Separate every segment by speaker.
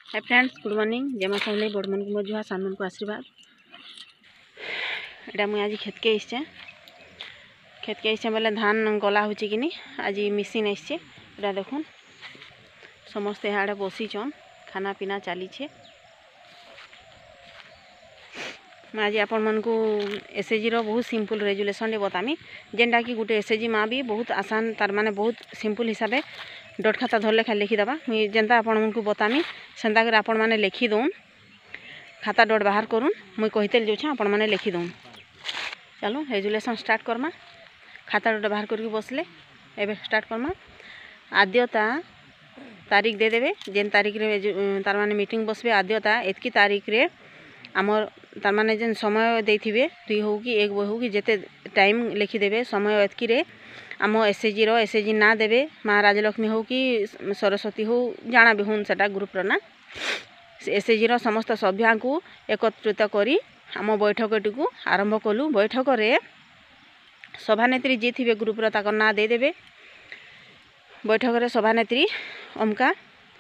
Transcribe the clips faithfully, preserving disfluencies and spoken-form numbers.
Speaker 1: Hi friends, good morning. जमा सामने बड़ मन को मो जुहा सान मन को आशीर्वाद। एटा मुझे आज खेत के आसचे खेत के आसचे बोले धान गला हो कि आज मिशीन आसचे। एटा देखुन समस्ते यहाँ बसीचन, खाना पीना चली। मैं आज आपण मन को एसएचजी रो बहुत सिंपल रेजुलेशन बतामी, जेनटा कि गोटे एसएचजी माँ भी बहुत आसान तार माने बहुत सिंपल हिसाब से डट खाता धरले खाली लिखिदेवा। मुझे जेनता आपण मन को बतामी सेंता कर आपण माने लिखी दौन, खाता डट बाहर करूँ मुई कहते जाऊँ आपण माने लिखी दौन। चलो रेजुलेशन स्टार्ट करमा। खाता डट बाहर करके बसले एबे स्टार्ट करमा। आद्यता तारीख दे देवे, जेन तारीख रे तार माने मीटिंग बसबे आद्यता एतकी तारीख रे आमर तार माने जेन समय देथिबे दुई हो कि एक हो कि जेते टाइम लिखिदेवे समय एतकी रे आम एसएचजी रो एसएचजी ना देवे माँ राजलक्ष्मी हो कि सरस्वती हो जाना भी हूँ सेटा ग्रुप ना एसएचजी रो समस्त सभ्या को एकत्रित करी आम बैठकटी को आरंभ कलु। बैठक रे सभानेत्री जी थे ग्रुप रो ताकर ना दे देवे। बैठक रे सभानेत्री अमका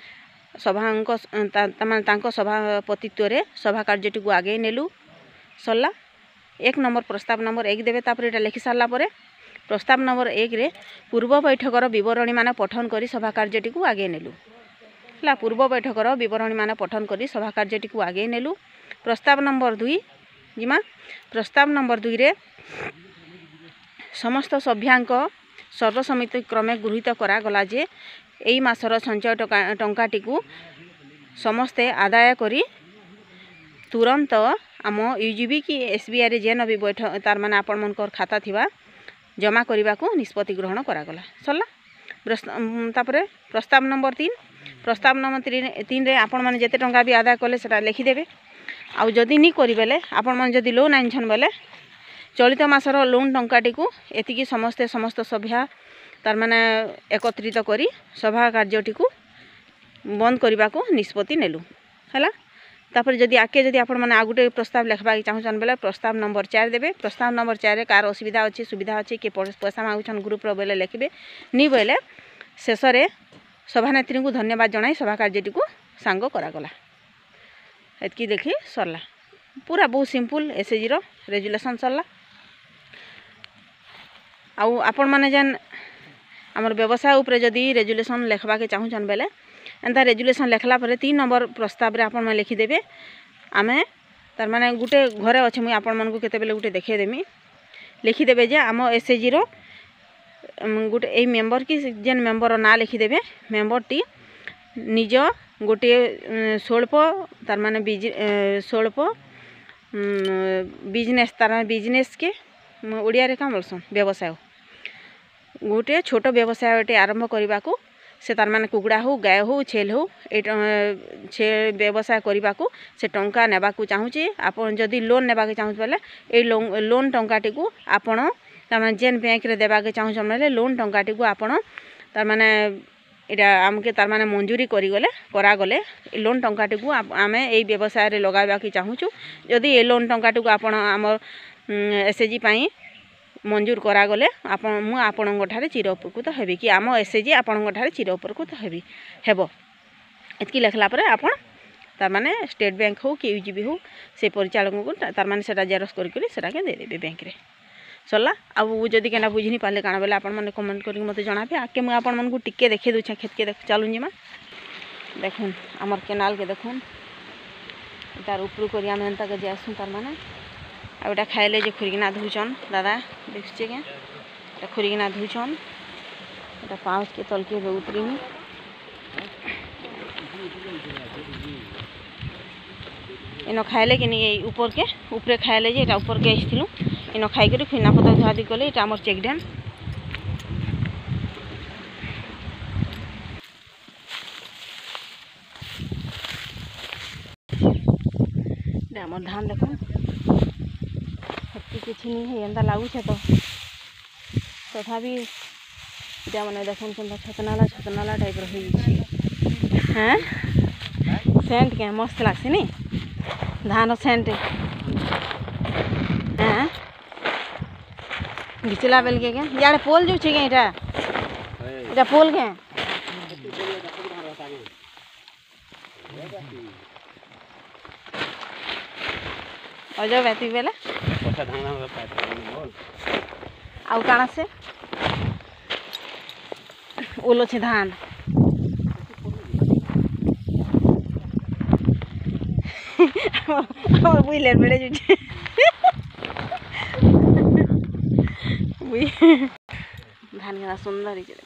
Speaker 1: सभा सभापतित्व रे सभा कार्यटी को आगे नेलु। सरला एक नंबर प्रस्ताव नंबर एक देवे। तापर एटा लिखि सारला परे प्रस्ताव नंबर एक रे पूर्व बैठकर विवरणी मान पठन करी सभा कार्यटी को आगे नेलु। हला पूर्व बैठकर विवरणी मान पठन करी सभा कार्यटी को आगे नेलु। प्रस्ताव नंबर दुई जिमा प्रस्ताव नंबर दुई रे समस्त सभ्यांक सर्वसम्मति क्रमे गृहीत करा गला जे एई मासर संचय टंकाटी को समस्ते आदाय करी तुरंत आम यूजीबी कि एसबीआई रे जेन भी बैठ तार माने आपण मनकर खाता थिबा जमा करने को निष्पत्ति ग्रहण करागला। सरला तापरे प्रस्ताव नंबर तीन प्रस्ताव नंबर तीन तीन रे आपण माने जेते टंका भी आदाय कले सेटा लिखिदेवे। आउ जदि नी करी बेले आपण माने जदि लोन आनछन बेले चलित मासर लोन टंकाटी को एतिकी समस्ते समस्त सभ्या तार माने एकत्रित करी सभा कार्यटी को बंद करने को निष्पत्ति नेलु। हैला तापर जदि आके जदि आपण माने आ गुटे प्रस्ताव लिखबा चाहछन बेले प्रस्ताव नंबर चार देबे। प्रस्ताव नंबर चार रे कार असुविधा अछि सुविधा अछि के पैसा मागुछन ग्रुप रो बेले लिखबे, नी बेले शेष रे सभानेत्री को धन्यवाद जणाई सभा कार्यटी को सांग करा गला। एतकी देखि सरला पूरा बहुत सिंपल एसएचजी रो रेजुलेशन सरला। आउ आपण माने जेन हमर व्यवसाय ऊपर जदि रेजुलेशन लिखबा के चाहछन बेले एंता रेजुलेशन लिखला पर तीन नंबर प्रस्ताव रे आपण माने लिखिदेवे। आमे तार माने गुटे घरे अछि मुई आपण मन को केते बेले गुटे देखे देमी लिखिदेवे जे आम एसएचजी रो गुटे ए मेंबर की जेन मेंबर ना लिखिदेवे। मेंबर टी निज गोटे स्वल्प तार माने स्वल्प बिजनेस तार बिजनेस के ओडिया रे का बोलसन व्यवसाय गोटे छोट व्यवसाय आरंभ करने को से तार माने कुकुड़ा हो गाय हो छेल हो छे व्यवसाय करने को से टंका नेबा को चाहूचे। आपन जदि लोन नेबा के चाहूच बेले ए लोन टंकाटी को आपन तार माने जेन बैंक रे देबा के चाहूच बेले लोन टंकाटी को आपन तार माने एटा आमके तार माने मंजूरी करी गले करा गले लोन टंकाटी को आमे ए व्यवसाय रे लगाबा के चाहूचु। जदि ए लोन टंकाटी को आपन हमर एसएचजी पई मंजूर करा गले आपण मु आपणଙ୍କ ठारे चिर उपकृत हेबी कि आम एसएचजी आपणଙ୍କ ठारे चिर उपकृत हेबी हेबो। एतकी लिखला परे आपण तार माने स्टेट बैंक हो कि यूजीबी हो से परिचालक को तार माने सेटा जेरक्स करी करी सेटा के दे देबे बैंक रे। सरला अब जदि केना बुझिनी पाले काना बेले आपण माने कमेंट करी मते जणाबे। आके मु आपण मन को टिके देखे दउ छ खेत के देख चालू जिमा देखुन हमर केनाल के देखुन तार ऊपर करिया में तक जासु तार माने आ बेटा खाइले जे खुरीना धुचन दादा देखछे के एटा खुरीना धुचन एटा पाउच के तल के उतरीनी इनो खाइले कि नहीं ऊपर के ऊपर खाइले जे एटा ऊपर के आइथिलु इनो खाइ करी खुना पता धुआदी कले एटा हमर चेक डैम। एटा हमर धान देखो किसी नहीं है एंता लागू तो तथापि इटा मैंने देखुन के छतनाला छतनाला टाइप रही हाँ सेंट के मस्त लगसी नी धान सेंट हाँ घिचला बेल के इे पोल जो छे इटा इटा पोल के अजो बैती बेले आउ काना से ओलो छे धान और बुइले बेड़े जुटे बुइ धान केना सुंदर हिचे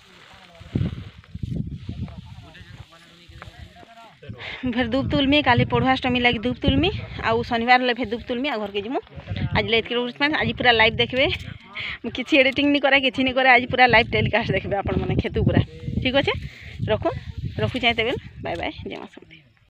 Speaker 1: फिर धूप तुलमी काली पढ़ुआष्टमी लगी धूप तुलमी आउ शनिवार ले फिर धूप तुलमी आ घर के जिमु आज लेट के आज पूरा लाइव देखबे किसी एडिटिंग नहीं करा किसी नहीं करा आज पूरा लाइव टेलीकास्ट देखबे आपण माने खेतु पूरा ठीक अच्छे रखु रखु चाहते बेल बाय बाय जय मां।